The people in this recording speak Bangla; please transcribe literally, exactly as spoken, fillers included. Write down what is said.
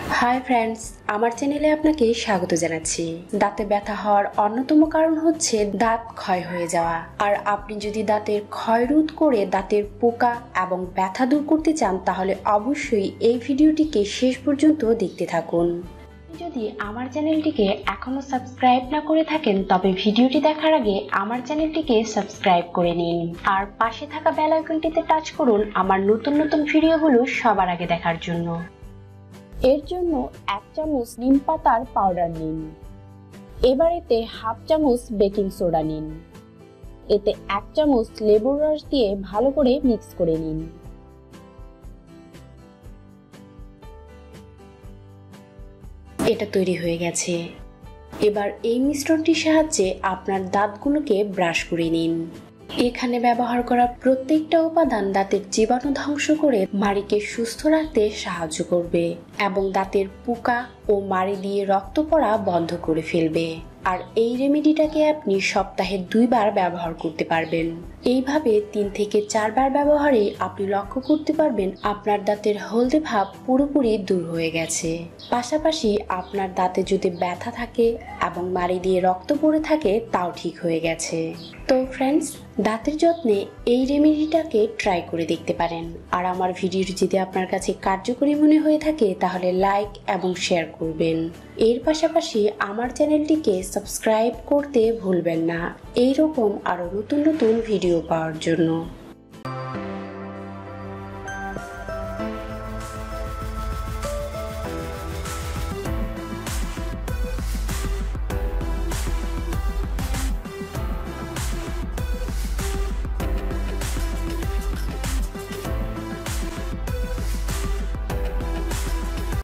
হাই ফ্রেন্ডস, আমার চ্যানেলে আপনাকে স্বাগত জানাচ্ছি। দাঁতে ব্যথা হওয়ার অন্যতম কারণ হচ্ছে দাঁত ক্ষয় হয়ে যাওয়া। আর আপনি যদি দাঁতের ক্ষয় রোধ করে দাঁতের পোকা এবং ব্যথা দূর করতে চান তাহলে অবশ্যই এই ভিডিওটিকে শেষ পর্যন্ত দেখতে থাকুন। যদি আমার চ্যানেলটিকে এখনো সাবস্ক্রাইব না করে থাকেন তবে ভিডিওটি দেখার আগে আমার চ্যানেলটিকে সাবস্ক্রাইব করে নিন আর পাশে থাকা বেল আইকনটিতে টাচ করুন আমার নতুন নতুন ভিডিওগুলো সবার আগে দেখার জন্য। এর জন্য এক চামচ নিম পাতার পাউডার নিন। এবার এতে হাফ চামচ বেকিং সোডা নিন। এতে এক চামচ লেবুর রস দিয়ে ভালো করে মিক্স করে নিন। এটা তৈরি হয়ে গেছে। এবার এই মিশ্রণটির সাহায্যে আপনার দাঁতগুলোকে ব্রাশ করে নিন। এখানে ব্যবহার করা প্রত্যেকটা উপাদান দাঁতের জীবাণু ধ্বংস করে মাড়িকে সুস্থ রাখতে সাহায্য করবে এবং দাঁতের পোকা ও মাড়ি দিয়ে রক্ত পড়া বন্ধ করে ফেলবে। আর এই রেমেডিটাকে আপনি সপ্তাহে দুইবার ব্যবহার করতে পারবেন। এইভাবে তিন থেকে চারবার ব্যবহারে আপনি লক্ষ্য করতে পারবেন আপনার দাঁতের হলদে ভাব পুরোপুরি দূর হয়ে গেছে। পাশাপাশি আপনার দাঁতে যদি ব্যথা থাকে এবং মাড়ি দিয়ে রক্ত পড়ে থাকে তাও ঠিক হয়ে গেছে। তো ফ্রেন্ডস, দাঁতের যত্নে এই রেমেডিটাকে ট্রাই করে দেখতে পারেন। আর আমার ভিডিওটি যদি আপনার কাছে কার্যকরী মনে হয়ে থাকে তাহলে লাইক এবং শেয়ার করবেন। এর পাশাপাশি আমার চ্যানেলটিকে সাবস্ক্রাইব করতে ভুলবেন না এইরকম আরো নতুন নতুন ভিডিও পাওয়ার জন্য।